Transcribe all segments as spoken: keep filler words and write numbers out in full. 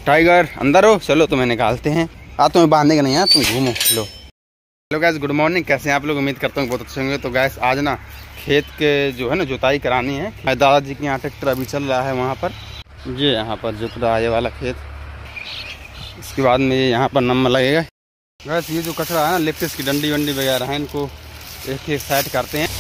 Tiger अंदर हो, चलो तुम्हें निकालते हैं। आ तुम्हें बांधने का नहीं है, तुम घूमो। लो हेलो गैस, गुड मॉर्निंग। कैसे हैं आप लोग? उम्मीद करता हूँ बहुत अच्छे होंगे। तो गैस आज ना खेत के जो है ना जुताई करानी है। दादाजी के यहाँ ट्रैक्टर अभी चल रहा है वहाँ पर। ये यहाँ पर जुत रहा है ये वाला खेत। इसके बाद में ये यहाँ पर नंबर लगेगा। गैस ये जो कचरा है ना, लिप्टिस की डंडी वंडी वगैरह है, इनको एक एक साइड करते हैं।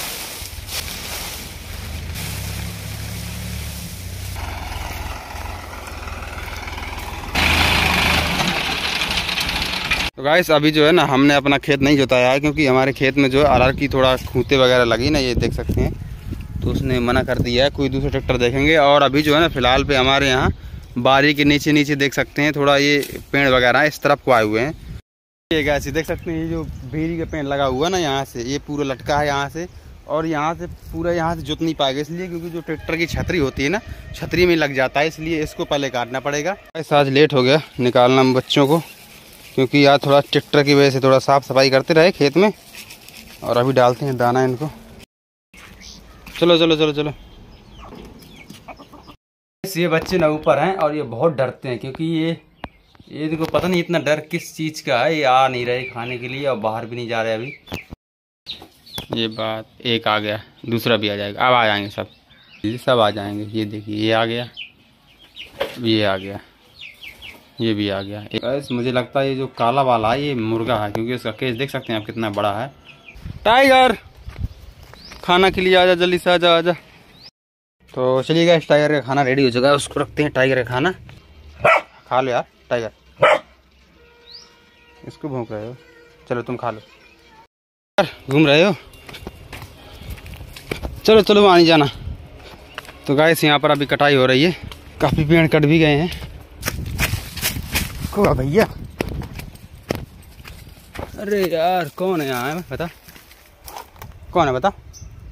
तो गाइस अभी जो है ना हमने अपना खेत नहीं जोताया है, क्योंकि हमारे खेत में जो है अरहर की थोड़ा खूंटे वगैरह लगी ना, ये देख सकते हैं। तो उसने मना कर दिया है, कोई दूसरा ट्रैक्टर देखेंगे। और अभी जो है ना फिलहाल पे हमारे यहाँ बारी के नीचे नीचे देख सकते हैं थोड़ा ये पेड़ वगैरह इस तरफ को आए हुए हैं। ये गैस देख सकते हैं, ये जो बेरी का पेड़ लगा हुआ है ना, यहाँ से ये पूरा लटका है यहाँ से, और यहाँ से पूरा यहाँ से जुत नहीं पाएगा, इसलिए क्योंकि जो ट्रैक्टर की छतरी होती है ना, छतरी में लग जाता है, इसलिए इसको पहले काटना पड़ेगा। ऐसा आज लेट हो गया निकालना बच्चों को, क्योंकि यार थोड़ा ट्रैक्टर की वजह से थोड़ा साफ़ सफाई करते रहे खेत में। और अभी डालते हैं दाना इनको। चलो चलो चलो चलो। ये बच्चे ना ऊपर हैं और ये बहुत डरते हैं, क्योंकि ये ये इनको पता नहीं इतना डर किस चीज़ का है। ये आ नहीं रहे खाने के लिए और बाहर भी नहीं जा रहे अभी। ये बात, एक आ गया, दूसरा भी आ जाएगा। अब आ जाएंगे सब, सब आ जाएंगे। ये देखिए ये आ गया, ये आ गया, ये भी आ गया। एक मुझे लगता है ये जो काला वाला है ये मुर्गा है, क्योंकि इसका केस देख सकते हैं आप कितना बड़ा है। टाइगर खाना के लिए आजा, जल्दी से आजा आजा। तो चलिए गाइस, टाइगर का खाना रेडी हो चुका है, उसको रखते हैं। टाइगर का खाना खा लो यार टाइगर, इसको भूख रहे हो, चलो तुम खा लो। घूम रहे हो, चलो चलो वहाँ नहीं जाना। तो गाइस यहाँ पर अभी कटाई हो रही है, काफ़ी पेड़ कट भी गए हैं। को भैया, अरे यार कौन है यहाँ है बता, कौन है बता।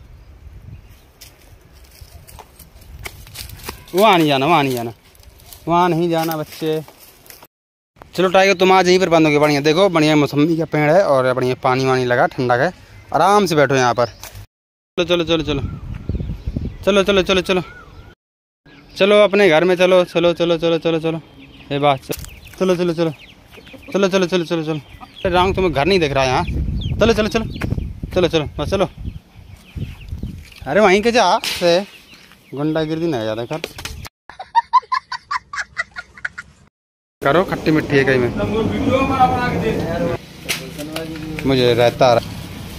वहाँ नहीं जाना, वहाँ नहीं जाना, वहाँ नहीं जाना बच्चे। चलो टाइगर तुम आज यहीं पर बंद हो गए। बढ़िया देखो, बढ़िया मौसमी का पेड़ है और बढ़िया पानी वानी लगा, ठंडा है। आराम से बैठो यहाँ पर। चलो चलो चलो चलो चलो चलो चलो चलो चलो अपने घर में चलो चलो चलो चलो चलो चलो ये बात चलो चलो चलो चलो चलो चलो चलो चलो राम तुम्हें घर नहीं दिख रहा है यहाँ। चलो चलो चलो चलो चलो बस चलो। अरे वहीं के जा से गुंडागिर्दी नहीं ज़्यादा कर करो, खट्टी मिट्टी है कहीं में मुझे रहता रहा।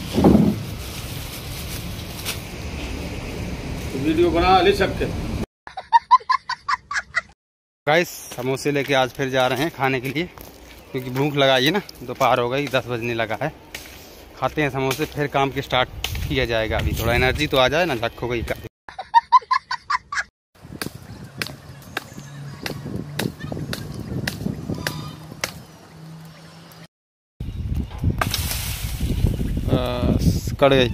वीडियो बना ले सकते। गाइस समोसे लेके आज फिर जा रहे हैं खाने के लिए, क्योंकि भूख लगाई है ना, दोपहर हो गई, दस बजने लगा है। खाते हैं समोसे, फिर काम की स्टार्ट किया जाएगा। अभी थोड़ा एनर्जी तो आ जाए ना, झक हो गई। कट गई।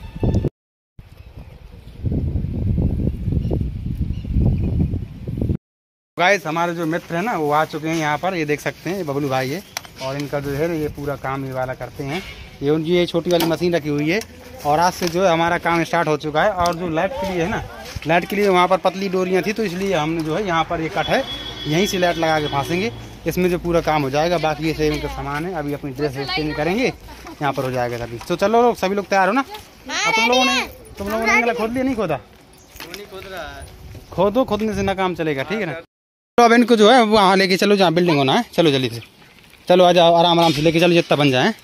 गाइस हमारे जो मित्र है ना वो आ चुके हैं यहाँ पर, ये देख सकते हैं, ये बबलू भाई है। और इनका जो है ये पूरा काम ये वाला करते हैं। ये उनकी ये छोटी वाली मशीन रखी हुई है, और आज से जो है हमारा काम स्टार्ट हो चुका है। और जो लाइट के लिए है ना, लाइट के लिए वहाँ पर पतली डोरियाँ थी, तो इसलिए हमने जो है यहाँ पर ये कट है, यहीं से लाइट लगा के फांसेंगे। इसमें जो पूरा काम हो जाएगा। बाकी ये सेविंग का सामान है, अभी अपनी ड्रेस चेंज करेंगे, यहाँ पर हो जाएगा सभी। तो चलो लोग, सभी लोग तैयार हो ना? तुम लोगों ने तुम लोगों ने खोद लिया? नहीं खोदा? खोदो, खोदने से ना काम चलेगा, ठीक है ना? तो अब इनको जो है वहाँ लेके चलो जहाँ बिल्डिंग होना है। चलो जल्दी से चलो, आ जाओ, आराम आराम से लेके चलो जितना बन जाए।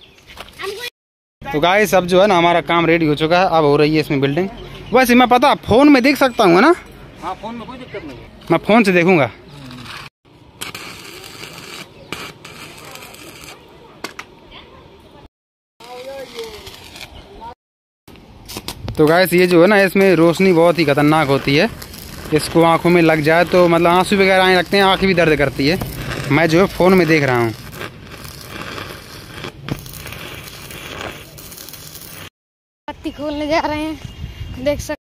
तो गाइस अब जो है ना हमारा काम रेडी हो चुका है, अब हो रही है इसमें बिल्डिंग। वैसे मैं पता फोन में देख सकता हूँ ना? हाँ फोन में कोई दिक्कत नहीं, मैं फोन से देखूंगा। तो गाइस ये जो है ना, इसमें रोशनी बहुत ही खतरनाक होती है। इसको आंखों में लग जाए तो मतलब आंसू वगैरह आने लगते हैं, आंखें भी दर्द करती है। मैं जो है फ़ोन में देख रहा हूँ। पत्ती खोलने जा रहे हैं, देख सकते।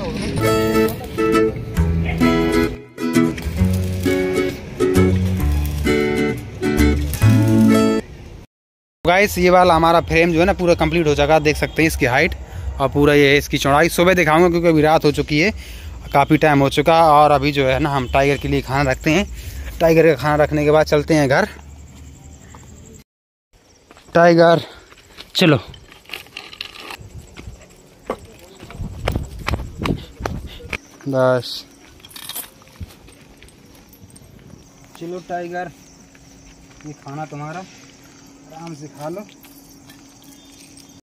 गाइस ये वाला हमारा फ्रेम जो है ना पूरा कंप्लीट हो चुका, देख सकते हैं इसकी हाइट और पूरा ये इसकी चौड़ाई। सुबह दिखाऊंगा क्योंकि अभी रात हो चुकी है, काफ़ी टाइम हो चुका। और अभी जो है ना हम टाइगर के लिए खाना रखते हैं। टाइगर का खाना रखने के बाद चलते हैं घर। टाइगर चलो, बस चलो टाइगर, ये खाना तुम्हारा, आराम से खा लो।